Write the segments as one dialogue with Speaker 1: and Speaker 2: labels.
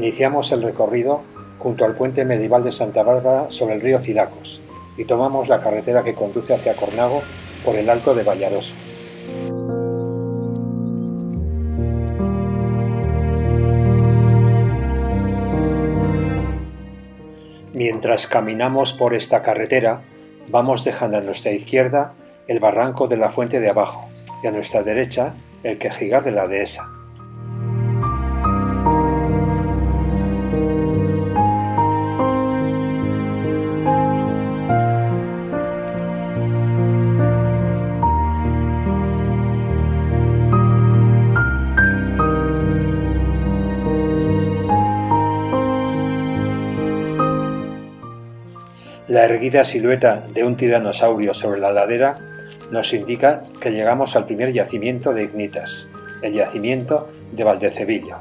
Speaker 1: Iniciamos el recorrido junto al puente medieval de Santa Bárbara sobre el río Ciracos y tomamos la carretera que conduce hacia Cornago por el Alto de Vallaroso. Mientras caminamos por esta carretera, vamos dejando a nuestra izquierda el barranco de la Fuente de Abajo y a nuestra derecha el Quejigar de la Dehesa. La erguida silueta de un tiranosaurio sobre la ladera nos indica que llegamos al primer yacimiento de ignitas, el yacimiento de Valdecevillo.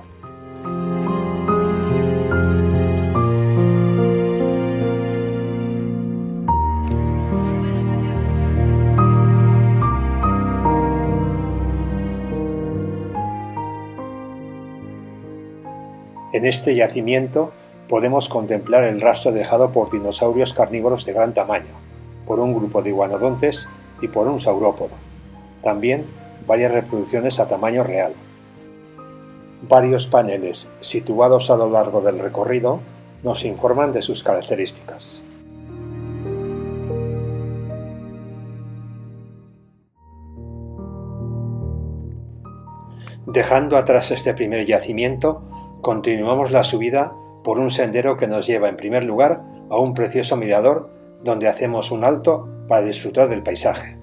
Speaker 1: En este yacimiento podemos contemplar el rastro dejado por dinosaurios carnívoros de gran tamaño, por un grupo de iguanodontes y por un saurópodo. También varias reproducciones a tamaño real. Varios paneles situados a lo largo del recorrido nos informan de sus características. Dejando atrás este primer yacimiento, continuamos la subida por un sendero que nos lleva en primer lugar a un precioso mirador donde hacemos un alto para disfrutar del paisaje.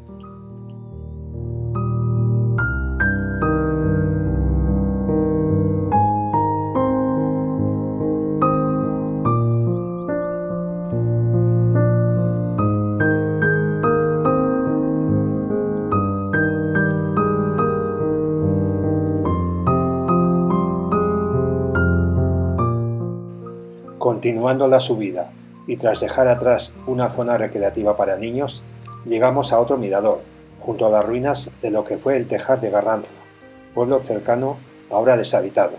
Speaker 1: Continuando la subida y tras dejar atrás una zona recreativa para niños, llegamos a otro mirador, junto a las ruinas de lo que fue el Tejar de Garranzo, pueblo cercano ahora deshabitado.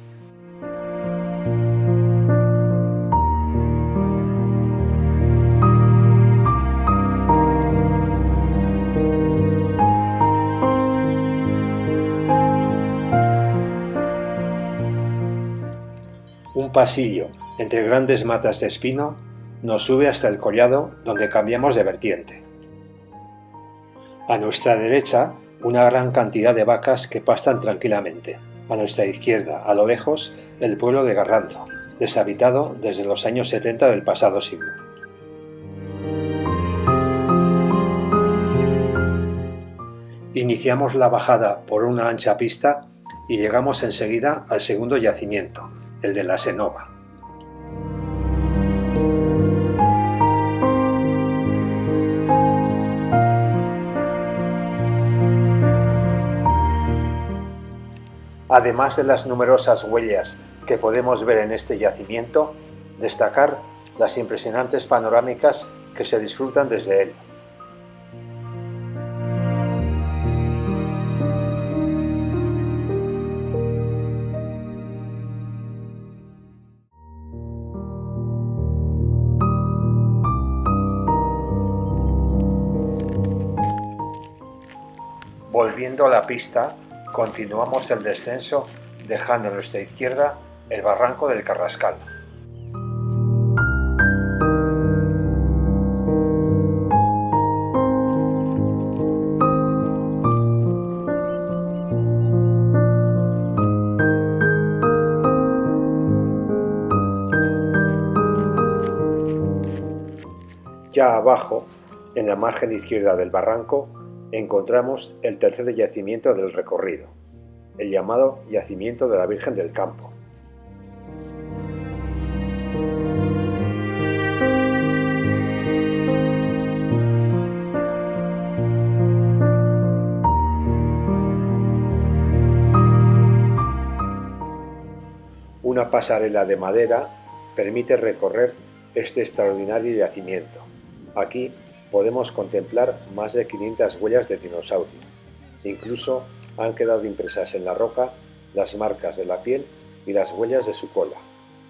Speaker 1: Un pasillo entre grandes matas de espino nos sube hasta el collado donde cambiamos de vertiente. A nuestra derecha, una gran cantidad de vacas que pastan tranquilamente. A nuestra izquierda, a lo lejos, el pueblo de Garranzo, deshabitado desde los años 70 del pasado siglo. Iniciamos la bajada por una ancha pista y llegamos enseguida al segundo yacimiento, el de la Senova. Además de las numerosas huellas que podemos ver en este yacimiento, destacar las impresionantes panorámicas que se disfrutan desde él. Volviendo a la pista, continuamos el descenso dejando a nuestra izquierda el barranco del Carrascal. Ya abajo, en la margen izquierda del barranco, encontramos el tercer yacimiento del recorrido, el llamado Yacimiento de la Virgen del Campo. Una pasarela de madera permite recorrer este extraordinario yacimiento. Aquí podemos contemplar más de 500 huellas de dinosaurio. Incluso han quedado impresas en la roca las marcas de la piel y las huellas de su cola.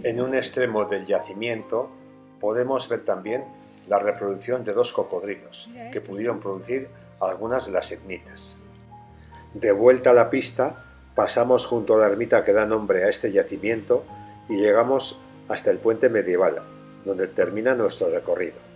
Speaker 1: En un extremo del yacimiento podemos ver también la reproducción de dos cocodrilos que pudieron producir algunas de las icnitas. De vuelta a la pista, pasamos junto a la ermita que da nombre a este yacimiento y llegamos hasta el puente medieval, donde termina nuestro recorrido.